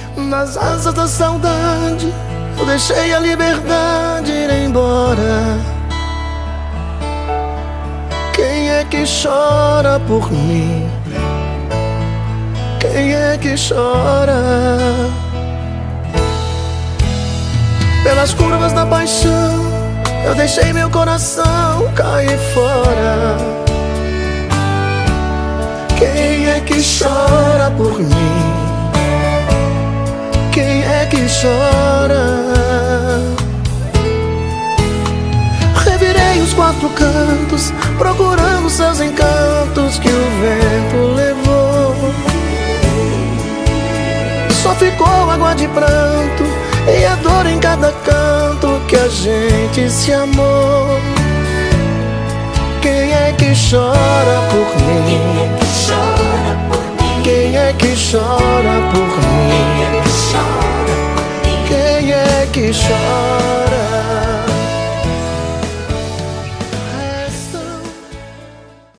Nas asas da saudade eu deixei a liberdade ir embora. Quem é que chora por mim? Quem é que chora? Pelas curvas da paixão eu deixei meu coração cair fora. Quem é que chora por mim? Quem é que chora? Revirei os quatro cantos, procurando seus encantos que o vento levou. Só ficou água de pranto e a dor em cada canto que a gente se amou. Quem é que chora por mim? Quem é que chora por